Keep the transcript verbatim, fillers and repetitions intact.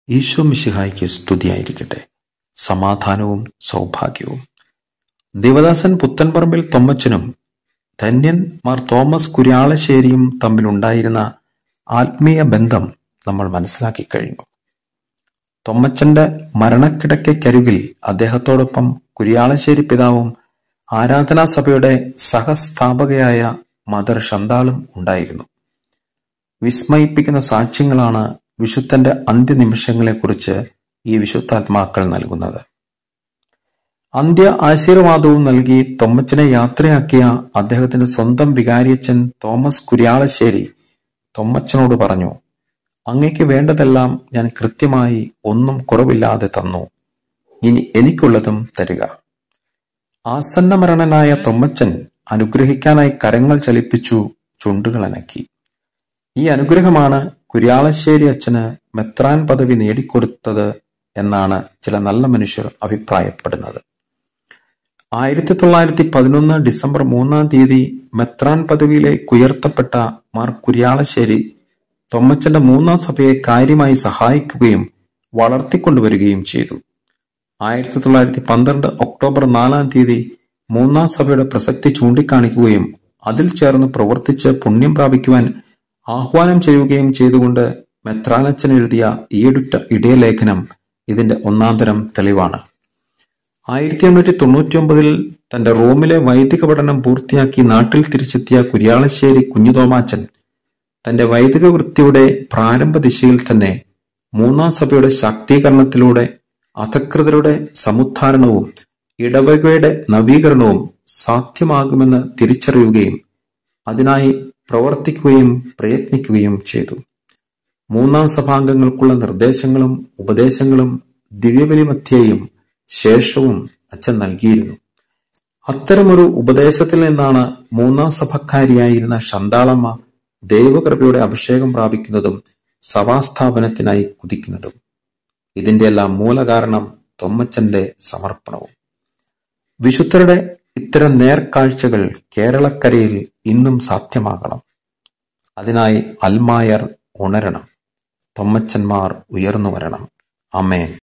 ഈശോ മിശിഹായ്ക്ക് സ്തുതിയായിരിക്കട്ടെ. സമാധാനവും സൗഭാഗ്യവും. ദേവദാസൻ പുത്തൻപറമ്പിൽ തൊമ്മച്ചനും ധന്യൻ മാർ തോമസ് കുര്യാളശ്ശേരിയും തമ്മിലുണ്ടായിരുന്ന ആത്മീയ ബന്ധം നമ്മൾ മനസ്സിലാക്കി കഴിഞ്ഞു. തൊമ്മച്ചന്റെ മരണക്കിടക്കയ്ക്കരികിൽ അദ്ദേഹത്തോടൊപ്പം കുര്യാളശ്ശേരി പിതാവും ആരാധനാ സഭയുടെ സഹസ്ഥാപകയായ മദർ ഷന്താളും ഉണ്ടായിരുന്നു. വിസ്മയിപ്പിക്കുന്ന സാക്ഷ്യങ്ങളാണ് വിശുദ്ധന്റെ അന്ത്യനിമിഷങ്ങളെക്കുറിച്ച് ഈ വിശുദ്ധാത്മാക്കൾ നൽകുന്നത്. അന്ത്യ ആശീർവാദവും നൽകി തൊമ്മച്ചനെ യാത്രയാക്കിയ അദ്ദേഹത്തിന്റെ സ്വന്തം വികാരിയച്ഛൻ തോമസ് കുര്യാളശ്ശേരി തൊമ്മച്ചനോട് പറഞ്ഞു, അങ്ങയ്ക്ക് വേണ്ടതെല്ലാം ഞാൻ കൃത്യമായി ഒന്നും കുറവില്ലാതെ തന്നു, ഇനി എനിക്കുള്ളതും തരിക. ആസന്നമരണനായ തൊമ്മച്ചൻ അനുഗ്രഹിക്കാനായി കരങ്ങൾ ചലിപ്പിച്ചു, ചുണ്ടുകൾ അനക്കി. ഈ അനുഗ്രഹമാണ് കുര്യാളശ്ശേരി അച്ഛന് മെത്രാൻ പദവി നേടിക്കൊടുത്തത് എന്നാണ് ചില നല്ല മനുഷ്യർ അഭിപ്രായപ്പെടുന്നത്. ആയിരത്തി തൊള്ളായിരത്തി പതിനൊന്ന് ഡിസംബർ മൂന്നാം തീയതി മെത്രാൻ പദവിയിലേക്ക് ഉയർത്തപ്പെട്ട മാർ കുര്യാളശ്ശേരി തൊമ്മച്ചന്റെ മൂന്നാം സഭയെ കാര്യമായി സഹായിക്കുകയും വളർത്തിക്കൊണ്ടുവരികയും ചെയ്തു. ആയിരത്തി തൊള്ളായിരത്തി പന്ത്രണ്ട് ഒക്ടോബർ നാലാം തീയതി മൂന്നാം സഭയുടെ പ്രസക്തി ചൂണ്ടിക്കാണിക്കുകയും അതിൽ ചേർന്ന് പ്രവർത്തിച്ച് പുണ്യം പ്രാപിക്കുവാൻ ആഹ്വാനം ചെയ്യുകയും ചെയ്തുകൊണ്ട് മെത്രാനച്ചൻ എഴുതിയ ഈടുറ്റ ഇടയലേഖനം ഇതിന്റെ ഒന്നാന്തരം തെളിവാണ്. ആയിരത്തി എണ്ണൂറ്റി തൊണ്ണൂറ്റി ഒമ്പതിൽ തന്റെ റോമിലെ വൈദിക പഠനം പൂർത്തിയാക്കി നാട്ടിൽ തിരിച്ചെത്തിയ കുര്യാളശ്ശേരി കുഞ്ഞുതോമാച്ചൻ തന്റെ വൈദിക വൃത്തിയുടെ പ്രാരംഭ ദിശയിൽ തന്നെ മൂന്നാം സഭയുടെ ശാക്തീകരണത്തിലൂടെ അധകൃതരുടെ സമുദ്ധാരണവും ഇടവകയുടെ നവീകരണവും സാധ്യമാകുമെന്ന് തിരിച്ചറിയുകയും അതിനായി പ്രവർത്തിക്കുകയും പ്രയത്നിക്കുകയും ചെയ്തു. മൂന്നാം സഭാംഗങ്ങൾക്കുള്ള നിർദ്ദേശങ്ങളും ഉപദേശങ്ങളും ദിവ്യബലി മധ്യേയും ശേഷവും അച്ഛൻ നൽകിയിരുന്നു. അത്തരമൊരു ഉപദേശത്തിൽ നിന്നാണ് മൂന്നാം സഭക്കാരിയായിരുന്ന ഷന്താളമ്മ ദൈവകൃപയുടെ അഭിഷേകം പ്രാപിക്കുന്നതും സഭാസ്ഥാപനത്തിനായി കുതിക്കുന്നതും. ഇതിന്റെ എല്ലാം മൂലകാരണം തൊമ്മച്ചന്റെ സമർപ്പണവും. വിശുദ്ധരുടെ ഇത്തരം നേർക്കാഴ്ചകൾ കേരളക്കരയിൽ ഇന്നും സാധ്യമാകണം. അതിനായി അൽമായർ ഉണരണം, തൊമ്മച്ചന്മാർ ഉയർന്നു വരണം. ആമേൻ.